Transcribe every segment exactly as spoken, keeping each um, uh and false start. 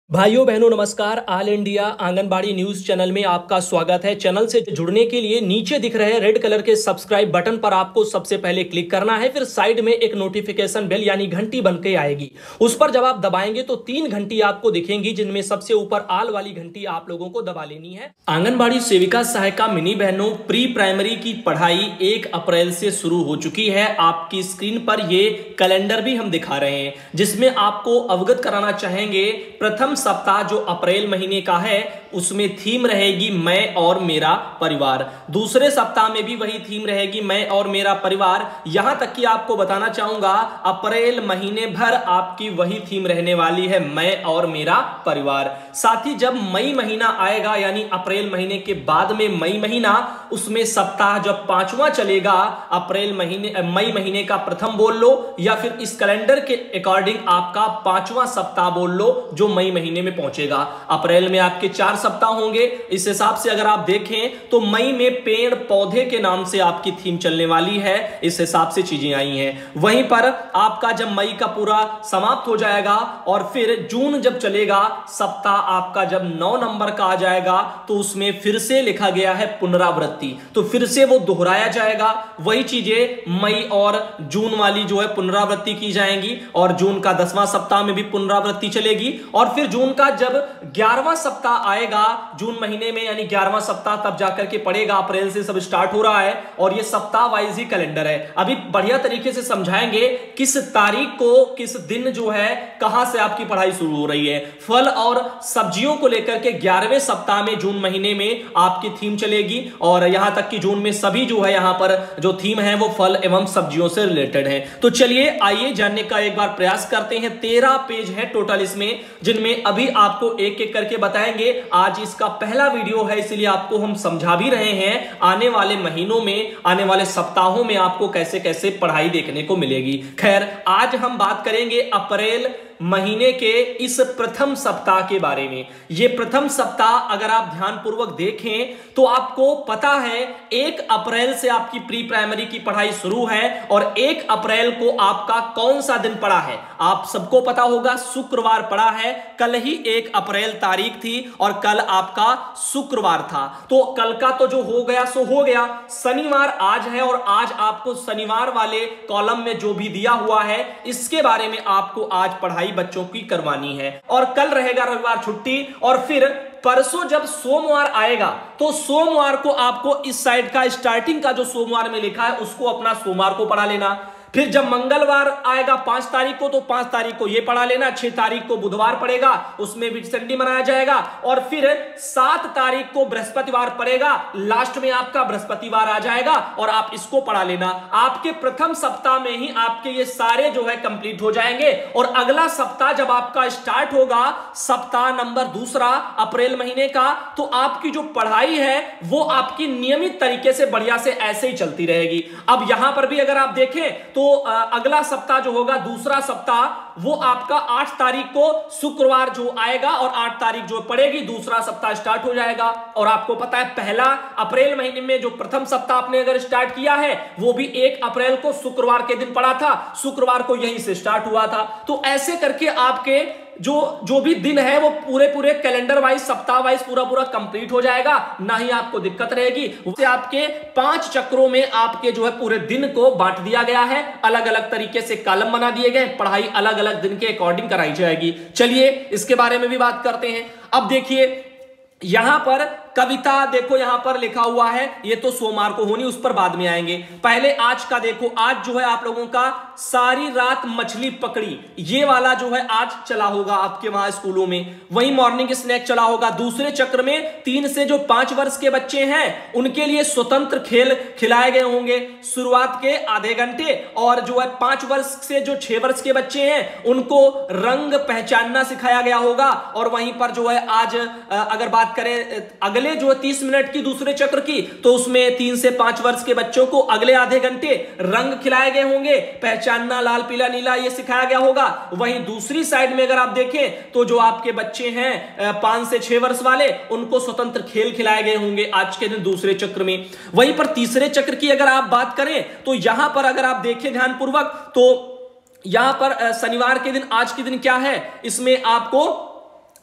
भाइयों बहनों नमस्कार। All India anganwadi news channel में आपका स्वागत है। चैनल से जुड़ने के लिए नीचे दिख रहे रेड कलर के सब्सक्राइब बटन पर आपको सबसे पहले क्लिक करना है। फिर साइड में एक नोटिफिकेशन बेल यानी घंटी बन के आएगी, उस पर जब आप दबाएंगे तो तीन घंटी आपको दिखेंगी, जिनमें सबसे ऊपर आल वाली घंटी आप लोगों को दबा लेनी है। आंगनबाड़ी सेविका सहायिका मिनी बहनों प्री प्राइमरी की पढ़ाई एक अप्रैल से शुरू हो चुकी है। आपकी स्क्रीन पर ये कैलेंडर भी हम दिखा रहे हैं, जिसमें आपको अवगत कराना चाहेंगे प्रथम सप्ताह जो अप्रैल महीने का है उसमें थीम रहेगी मैं और मेरा परिवार। दूसरे सप्ताह में भी वही थीम रहेगी मैं और मेरा परिवार। यहां तक कि आपको बताना चाहूंगा अप्रैल महीने भर आपकी वही थीम रहने वाली है मैं और मेरा परिवार। साथ ही जब मई महीना आएगा यानी अप्रैल महीने के बाद में मई महीना, उसमें सप्ताह जब पांचवा चलेगा अप्रैल महीने मई महीने का प्रथम बोल लो या फिर इस कैलेंडर के अकॉर्डिंग आपका पांचवा सप्ताह बोल लो जो मई महीने में पहुंचेगा। अप्रैल में आपके चार सप्ताह होंगे। इस हिसाब से अगर आप देखें तो मई में पेड़ पौधे के नाम से आपकी थीम चलने वाली है। इस हिसाब से चीजें आई हैं। वहीं पर आपका जब मई का पूरा समाप्त हो जाएगा और फिर जून जब चलेगा सप्ताह आपका जब नौ नंबर का आ जाएगा तो उसमें फिर से लिखा गया है पुनरावृत्ति, तो फिर से वो दोहराया जाएगा। वही चीजें मई और जून वाली जो है पुनरावृत्ति की जाएंगी और जून का दसवां सप्ताह में भी पुनरावृत्ति चलेगी। और फिर जून का जब ग्यारहवां सप्ताह आएगा जून महीने में यानी ग्यारहवां सप्ताह तब जाकर के पड़ेगा। अप्रैल से सब स्टार्ट हो रहा है और ये सप्ताह वाइज ही कैलेंडर है। अभी बढ़िया तरीके से समझाएंगे किस तारीख को किस दिन जो है कहां से आपकी पढ़ाई शुरू हो रही है। फल और सब्जियों को लेकर के ग्यारहवें सप्ताह में जून महीने में आपकी थीम चलेगी और यहां तक कि जून में सभी जो है यहां पर जो थीम है वो फल एवं सब्जियों से रिलेटेड है। तो चलिए आइए जानने का एक बार प्रयास करते हैं। तेरह पेज है टोटल इसमें, जिनमें अभी आपको एक एक करके बताएंगे। आज इसका पहला वीडियो है इसलिए आपको हम समझा भी रहे हैं आने वाले महीनों में आने वाले सप्ताहों में आपको कैसे कैसे पढ़ाई देखने को मिलेगी। खैर आज हम बात करेंगे अप्रैल महीने के इस प्रथम सप्ताह के बारे में। यह प्रथम सप्ताह अगर आप ध्यानपूर्वक देखें तो आपको पता है एक अप्रैल से आपकी प्री प्राइमरी की पढ़ाई शुरू है और एक अप्रैल को आपका कौन सा दिन पड़ा है आप सबको पता होगा, शुक्रवार पड़ा है। कल ही एक अप्रैल तारीख थी और कल आपका शुक्रवार था। तो कल का तो जो हो गया सो हो गया। शनिवार आज है और आज आपको शनिवार वाले कॉलम में जो भी दिया हुआ है इसके बारे में आपको आज पढ़ाई बच्चों की करवानी है। और कल रहेगा रविवार छुट्टी और फिर परसों जब सोमवार आएगा तो सोमवार को आपको इस साइड का स्टार्टिंग का जो सोमवार में लिखा है उसको अपना सोमवार को पढ़ा लेना। फिर जब मंगलवार आएगा पांच तारीख को तो पांच तारीख को ये पढ़ा लेना। छह तारीख को बुधवार पड़ेगा, उसमें भी संडे मनाया जाएगा। और फिर सात तारीख को बृहस्पतिवार पड़ेगा, लास्ट में आपका बृहस्पतिवार आ जाएगा और आप इसको पढ़ा लेना। आपके प्रथम सप्ताह में ही आपके ये सारे जो है कंप्लीट हो जाएंगे और अगला सप्ताह जब आपका स्टार्ट होगा सप्ताह नंबर दूसरा अप्रैल महीने का, तो आपकी जो पढ़ाई है वो आपकी नियमित तरीके से बढ़िया से ऐसे ही चलती रहेगी। अब यहां पर भी अगर आप देखें तो अगला सप्ताह जो होगा दूसरा सप्ताह वो आपका आठ तारीख को शुक्रवार जो आएगा और आठ तारीख जो पड़ेगी दूसरा सप्ताह स्टार्ट हो जाएगा। और आपको पता है पहला अप्रैल महीने में जो प्रथम सप्ताह आपने अगर स्टार्ट किया है वो भी एक अप्रैल को शुक्रवार के दिन पड़ा था, शुक्रवार को यहीं से स्टार्ट हुआ था। तो ऐसे करके आपके जो जो भी दिन है वो पूरे पूरे कैलेंडर वाइज सप्ताह वाइज पूरा पूरा कंप्लीट हो जाएगा, ना ही आपको दिक्कत रहेगी। उससे आपके पांच चक्रों में आपके जो है पूरे दिन को बांट दिया गया है, अलग अलग तरीके से कॉलम बना दिए गए, पढ़ाई अलग अलग दिन के अकॉर्डिंग कराई जाएगी। चलिए इसके बारे में भी बात करते हैं। अब देखिए यहां पर कविता देखो यहां पर लिखा हुआ है, ये तो सोमवार को होनी, उस पर बाद में आएंगे। पहले आज का देखो, आज जो है आप लोगों का सारी रात मछली पकड़ी ये वाला जो है आज चला होगा आपके वहां स्कूलों में। वही मॉर्निंग स्नैक चला होगा। दूसरे चक्र में तीन से जो पांच वर्ष के बच्चे हैं उनके लिए स्वतंत्र खेल खिलाए गए होंगे शुरुआत के आधे घंटे। और जो है पांच वर्ष से जो छह वर्ष के बच्चे हैं उनको रंग पहचानना सिखाया गया होगा। और वहीं पर जो है आज अगर बात करें अगले जो तीस मिनट की दूसरे चक्र की तो उसमें तीन से पांच वर्ष के बच्चों को अगले आधे घंटे रंग खिलाए गए होंगे, पहचानना लाल पीला नीला ये सिखाया गया होगा। वहीं दूसरी साइड में अगर आप देखें तो जो आपके बच्चे हैं पांच से छह वर्ष वाले उनको स्वतंत्र खेल खिलाए गए होंगे आज के दिन दूसरे चक्र में। वहीं पर तीसरे चक्र की अगर आप बात करें तो यहां पर अगर आप देखें ध्यानपूर्वक तो यहां पर शनिवार के दिन आज के दिन क्या है, इसमें आपको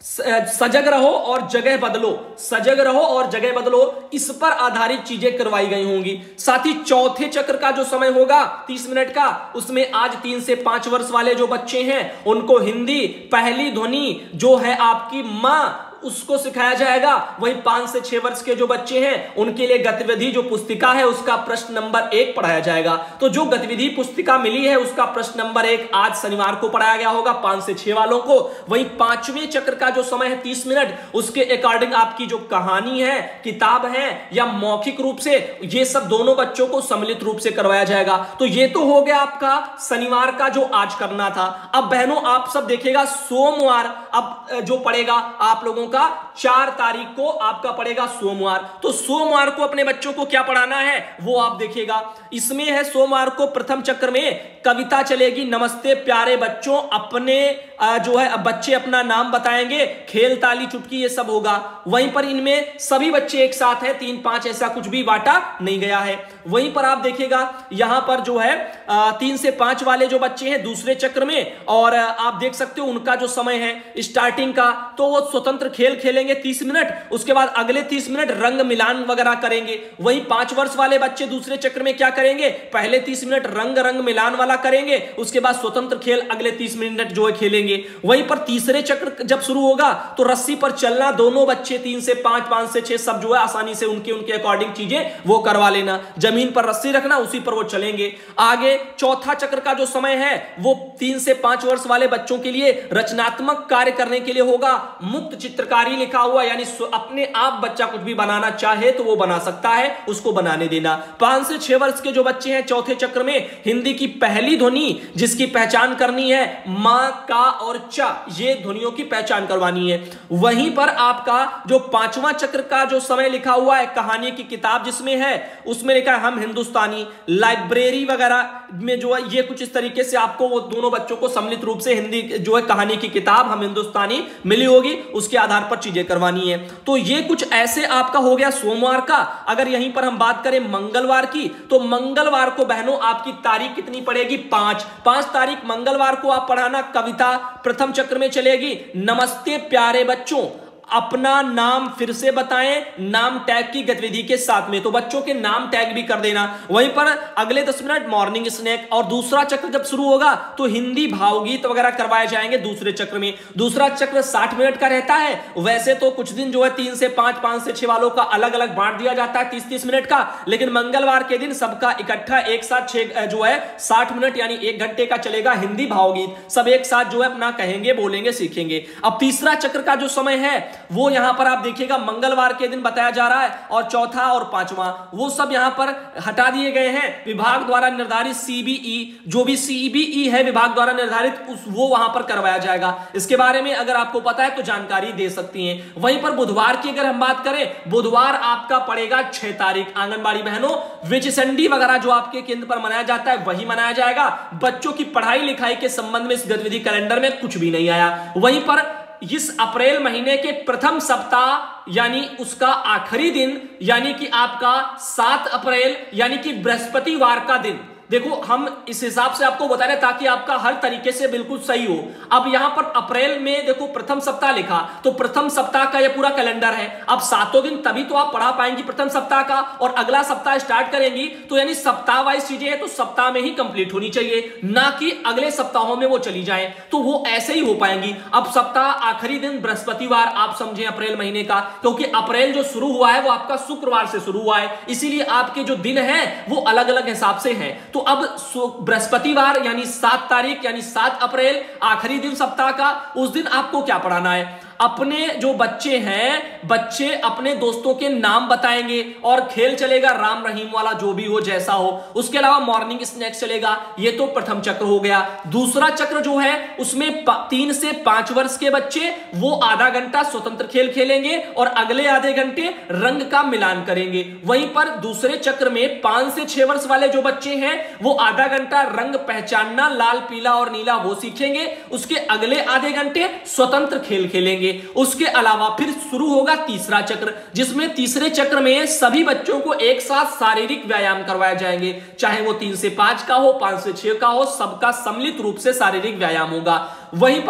सजग रहो और जगह बदलो, सजग रहो और जगह बदलो, इस पर आधारित चीजें करवाई गई होंगी। साथ ही चौथे चक्र का जो समय होगा तीस मिनट का, उसमें आज तीन से पांच वर्ष वाले जो बच्चे हैं उनको हिंदी पहली ध्वनि जो है आपकी मां उसको सिखाया जाएगा। वही पांच से छह वर्ष के जो बच्चे हैं उनके लिए गतिविधि जो पुस्तिका है उसका प्रश्न नंबर एक पढ़ाया जाएगा। तो जो गतिविधि पुस्तिका मिली है उसका प्रश्न नंबर एक आज शनिवार को पढ़ाया गया होगा पांच से छह वालों को। वही पांचवें चक्र का जो समय है तीस मिनट, उसके अकॉर्डिंग आपकी जो कहानी है, किताब है या मौखिक रूप से, ये सब दोनों बच्चों को सम्मिलित रूप से करवाया जाएगा। तो ये तो हो गया आपका शनिवार का जो आज करना था। अब बहनों आप सब देखिएगा सोमवार अब जो पड़ेगा आप लोगों का चार तारीख को आपका पड़ेगा सोमवार। तो सोमवार को अपने बच्चों को क्या पढ़ाना है वो आप देखिएगा। इसमें है सोमवार को प्रथम चक्र में कविता चलेगी, नमस्ते प्यारे बच्चों, अपने जो है बच्चे अपना नाम बताएंगे, खेल ताली चुटकी ये सब होगा। वहीं पर इनमें सभी बच्चे एक साथ हैं, तीन पांच ऐसा कुछ भी बांटा नहीं गया है। वहीं पर आप देखिएगा यहां पर जो है तीन से पांच वाले जो बच्चे हैं दूसरे चक्र में, और आप देख सकते हो उनका जो समय है स्टार्टिंग का, तो वो स्वतंत्र खेल खेलेंगे तीस मिनट, उसके बाद अगले तीस मिनट रंग मिलान वगैरह करेंगे। वहीं पांच वर्ष वाले बच्चे दूसरे चक्र में क्या करेंगे, पहले तीस मिनट रंग रंग मिलान वाला करेंगे, उसके बाद स्वतंत्र खेल अगले तीस मिनट जो है खेलेंगे। वहीं पर तीसरे चक्र जब शुरू होगा तो रस्सी पर चलना, दोनों बच्चे तीन से पांच, पांच से छह सब जो है आसानी से उनके उनके अकॉर्डिंग चीजें वो करवा लेना, जमीन पर रस्सी रखना उसी पर वो चलेंगे। आगे चौथा चक्र का जो समय है वो तीन से पांच वर्ष वाले बच्चों के लिए रचनात्मक कार्य करने के लिए होगा। मुक्त चित्रकारी लिखा हुआ, यानी अपने आप बच्चा कुछ भी बनाना चाहे तो वो बना सकता है, उसको बनाने देना। पांच से छह वर्ष के जो बच्चे हैं चौथे चक्र में हिंदी की पहली ध्वनि जिसकी पहचान करनी है, मां, का और चा, ये ध्वनियों की पहचान करवानी है। वहीं पर आपका जो पांचवा चक्र का जो समय लिखा हुआ है कहानी की किताब जिसमें है, उसमें लिखा है हम हिंदुस्तानी, लाइब्रेरी वगैरह में जो है ये कुछ इस तरीके से आपको वो दोनों बच्चों को सम्मिलित रूप से हिंदी जो है कहानी की किताब हम हिंदुस्तानी मिली होगी, उसके आधार पर चीजें करवानी है। तो ये कुछ ऐसे आपका हो गया सोमवार का। अगर यहीं पर हम बात करें मंगलवार की, तो मंगलवार को बहनों आपकी तारीख कितनी पड़ेगी, पांच पांच तारीख मंगलवार को आप पढ़ाना कविता प्रथम चक्र में चलेगी, नमस्ते प्यारे बच्चों, अपना नाम फिर से बताएं, नाम टैग की गतिविधि के साथ में, तो बच्चों के नाम टैग भी कर देना। वहीं पर अगले दस मिनट मॉर्निंग स्नैक, और दूसरा चक्र जब शुरू होगा तो हिंदी भावगीत वगैरह करवाए जाएंगे दूसरे चक्र में। दूसरा चक्र साठ मिनट का रहता है, वैसे तो कुछ दिन जो है तीन से पांच, पांच से छह वालों का अलग अलग बांट दिया जाता है तीस तीस मिनट का, लेकिन मंगलवार के दिन सबका इकट्ठा एक साथ छह जो है साठ मिनट यानी एक घंटे का चलेगा हिंदी भावगीत, सब एक साथ जो है अपना कहेंगे, बोलेंगे, सीखेंगे। अब तीसरा चक्र का जो समय है वो यहां पर आप देखिएगा मंगलवार के दिन बताया जा रहा है, और चौथा और पांचवा वो सब यहां पर हटा दिए गए हैं। विभाग द्वारा निर्धारित सीबीई, जो भी सीबीई है विभाग द्वारा निर्धारित, उस वो वहां पर करवाया जाएगा। इसके बारे में अगर आपको पता है तो जानकारी दे सकती हैं। वहीं पर बुधवार की अगर हम बात करें, बुधवार आपका पड़ेगा छह तारीख, आंगनबाड़ी बहनों विजयचंडी वगैरह जो आपके केंद्र पर मनाया जाता है वही मनाया जाएगा। बच्चों की पढ़ाई लिखाई के संबंध में इस गतिविधि कैलेंडर में कुछ भी नहीं आया। वहीं पर इस अप्रैल महीने के प्रथम सप्ताह यानी उसका आखिरी दिन, यानी कि आपका सात अप्रैल यानी कि बृहस्पतिवार का दिन, देखो हम इस हिसाब से आपको बता रहे ताकि आपका हर तरीके से बिल्कुल सही हो। अब यहां पर अप्रैल में देखो प्रथम सप्ताह लिखा, तो प्रथम सप्ताह का यह पूरा कैलेंडर है। अब सातों दिन तभी तो आप पढ़ा पाएंगी प्रथम सप्ताह का, और अगला सप्ताह स्टार्ट करेंगी तो यानी सप्ताह वाइज चीजें हैं तो सप्ताह में ही कंप्लीट होनी चाहिए, ना कि अगले सप्ताहों में वो चली जाए, तो वो ऐसे ही हो पाएंगी। अब सप्ताह आखिरी दिन बृहस्पतिवार आप समझें अप्रैल महीने का, क्योंकि अप्रैल जो शुरू हुआ है वो आपका शुक्रवार से शुरू हुआ है, इसीलिए आपके जो दिन है वो अलग अलग हिसाब से हैं। तो अब बृहस्पतिवार यानी सात तारीख यानी सात अप्रैल आखिरी दिन सप्ताह का, उस दिन आपको क्या पढ़ाना है, अपने जो बच्चे हैं बच्चे अपने दोस्तों के नाम बताएंगे, और खेल चलेगा राम रहीम वाला जो भी हो जैसा हो। उसके अलावा मॉर्निंग स्नैक्स चलेगा। ये तो प्रथम चक्र हो गया। दूसरा चक्र जो है उसमें तीन से पांच वर्ष के बच्चे वो आधा घंटा स्वतंत्र खेल खेलेंगे और अगले आधे घंटे रंग का मिलान करेंगे। वहीं पर दूसरे चक्र में पांच से छह वर्ष वाले जो बच्चे हैं वो आधा घंटा रंग पहचानना, लाल पीला और नीला वो सीखेंगे, उसके अगले आधे घंटे स्वतंत्र खेल खेलेंगे। उसके अलावा फिर शुरू होगा तीसरा चक्र, जिसमें तीसरे चक्र में सभी बच्चों को एक साथ शारीरिक व्यायाम करवाए जाएंगे, चाहे वो तीन से पांच का हो, पांच से छह का हो, सबका सम्मिलित रूप से शारीरिक व्यायाम होगा। वहीं पर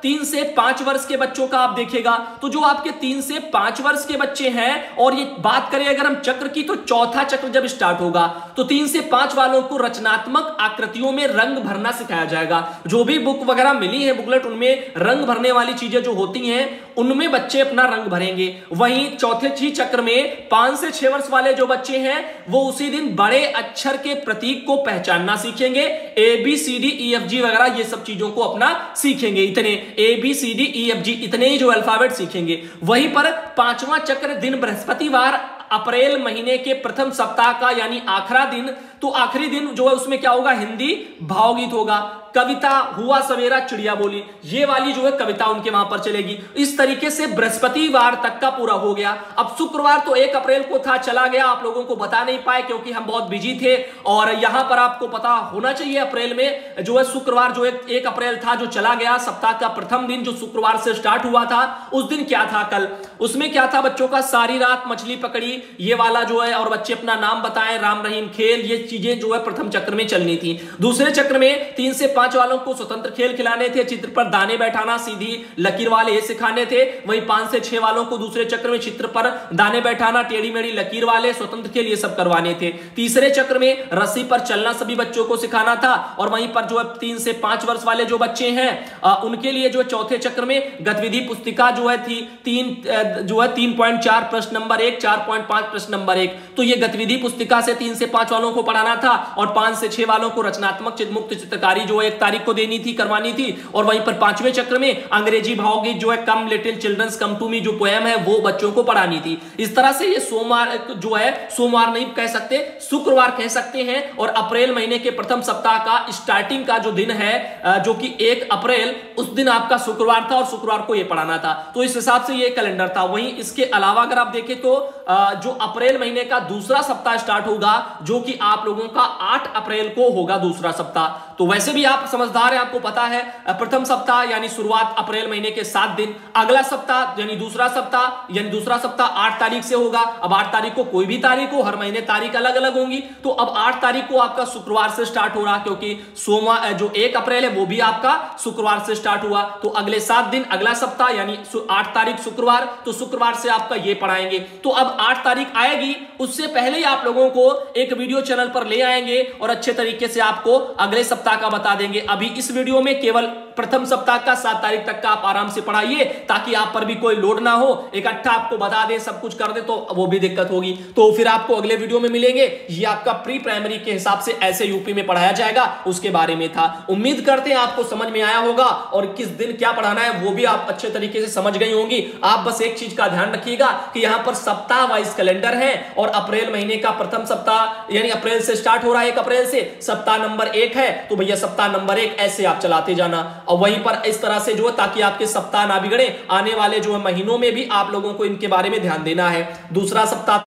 तीन से पांच वर्ष के बच्चों का आप देखेगा तो जो आपके तीन से पांच वर्ष के बच्चे हैं, और ये बात करें अगर हम चक्र की तो चौथा चक्र जब स्टार्ट होगा तो तीन से पांच वालों को रचनात्मक आकृतियों में रंग भरना सिखाया जाएगा। जो भी बुक वगैरह मिली है बुकलेट, उनमें रंग भरने वाली चीजें जो होती हैं उनमें बच्चे अपना रंग भरेंगे। वहीं चौथे ही चक्र में पांच से छह वर्ष वाले जो बच्चे हैं वो उसी दिन बड़े अक्षर के प्रतीक को पहचानना सीखेंगे। A B C D E F G वगैरह ये सब चीजों को अपना सीखेंगे। इतने A B C D E F G इतने ही जो अल्फाबेट सीखेंगे। वहीं पर पांचवा चक्र दिन बृहस्पतिवार अप्रैल महीने के प्रथम सप्ताह का यानी आखिरी दिन, तो आखिरी दिन जो है उसमें क्या होगा, हिंदी भावगीत होगा, कविता हुआ सवेरा चिड़िया बोली, ये वाली जो है कविता उनके वहां पर चलेगी। इस तरीके से बृहस्पतिवार तक का पूरा हो गया। अब शुक्रवार तो एक अप्रैल को था, चला गया, आप लोगों को बता नहीं पाए क्योंकि हम बहुत बिजी थे। और यहां पर आपको पता होना चाहिए अप्रैल में जो है शुक्रवार जो एक, एक अप्रैल था जो चला गया, सप्ताह का प्रथम दिन जो शुक्रवार से स्टार्ट हुआ था, उस दिन क्या था कल, उसमें क्या था बच्चों का, सारी रात मछली पकड़ी ये वाला जो है, और बच्चे अपना नाम बताएं, राम रहीम खेल, ये चीजें जो है प्रथम चक्र में चलनी थी। दूसरे चक्र में तीन से पांच वालों को स्वतंत्र खेल खिलाने थे, चित्र पर दाने बैठाना, सीधी लकीर वाले सिखाने थे। वहीं पांच से छह वालों को दूसरे चक्र में चित्र पर दाने बैठाना, टेढ़ी मेढ़ी लकीर वाले स्वतंत्र खेल ये सब करवाने थे। तीसरे चक्र में रस्सी पर चलना सभी बच्चों को सिखाना था। और वहीं पर जो है तीन से पांच वर्ष वाले जो बच्चे हैं आ, उनके लिए जो चौथे चक्र में गतिविधि पुस्तिका जो है थी तीन जो है तीन पॉइंट चार प्रश्न नंबर एक, चार पॉइंट पांच प्रश्न नंबर एक, तो ये गतिविधि पुस्तिका से तीन से पांच वालों को पढ़ाना था। और पांच से छह वालों को रचनात्मक मुक्त चित्रकारी जो एक तारीख को देनी थी, करवानी थी। और वहीं पर पांचवें चक्र में अंग्रेजी भावगीत जो है come little childrens come to me जो पोएम है वो बच्चों को पढ़ानी थी। इस तरह से ये सोमवार जो है, सोमवार नहीं कह सकते, शुक्रवार कह सकते हैं। और अप्रैल महीने के प्रथम सप्ताह का स्टार्टिंग का जो दिन है जो कि एक अप्रैल, उस दिन आपका शुक्रवार था और शुक्रवार को ये पढ़ाना था। तो इस हिसाब से ये कैलेंडर था। वहीं इसके अलावा अगर आप देखें तो जो अप्रैल महीने का दूसरा सप्ताह स्टार्ट होगा जो कि आप लोगों का आठ अप्रैल को होगा दूसरा सप्ताह। तो वैसे भी आप समझदार हैं, आपको पता है प्रथम सप्ताह यानी शुरुआत अप्रैल महीने के सात दिन, अगला सप्ताह यानी दूसरा सप्ताह यानी दूसरा सप्ताह आठ तारीख से होगा। अब आठ तारीख को कोई भी तारीख हो, हर महीने तारीख अलग अलग होंगी। तो अब आठ तारीख को आपका शुक्रवार से स्टार्ट हो रहा क्योंकि सोमवार जो एक अप्रैल है वो भी आपका शुक्रवार से स्टार्ट हुआ। तो अगले सात दिन अगला सप्ताह यानी आठ तारीख शुक्रवार, तो शुक्रवार से आपका ये पढ़ाएंगे। तो अब आठ तारीख आएगी, उससे पहले ही आप लोगों को एक वीडियो चैनल पर ले आएंगे और अच्छे तरीके से आपको अगले सप्ताह का बता देंगे। अभी इस वीडियो में केवल प्रथम सप्ताह का सात तारीख तक का आप आराम से पढ़ाइए ताकि आप पर भी कोई लोड ना हो, इकट्ठा आपको बता दें सब कुछ कर दे तो वो भी दिक्कत होगी। तो फिर आपको अगले वीडियो में मिलेंगे। ये आपका प्री प्राइमरी के हिसाब से ऐसे यूपी में पढ़ाया जाएगा, उसके बारे में था। उम्मीद करते हैं आपको समझ में आया होगा और किस दिन क्या पढ़ाना है वो भी आप अच्छे तरीके से समझ गई होंगी। आप बस एक चीज का ध्यान रखिएगा कि यहां पर सप्ताह वाइज कैलेंडर है और अप्रैल महीने का प्रथम सप्ताह यानी अप्रैल से स्टार्ट हो रहा है, एक अप्रैल से सप्ताह नंबर एक है, तो भैया सप्ताह नंबर एक ऐसे आप चलाते जाना। और वहीं पर इस तरह से जो है ताकि आपके सप्ताह ना बिगड़े, आने वाले जो है महीनों में भी आप लोगों को इनके बारे में ध्यान देना है। दूसरा सप्ताह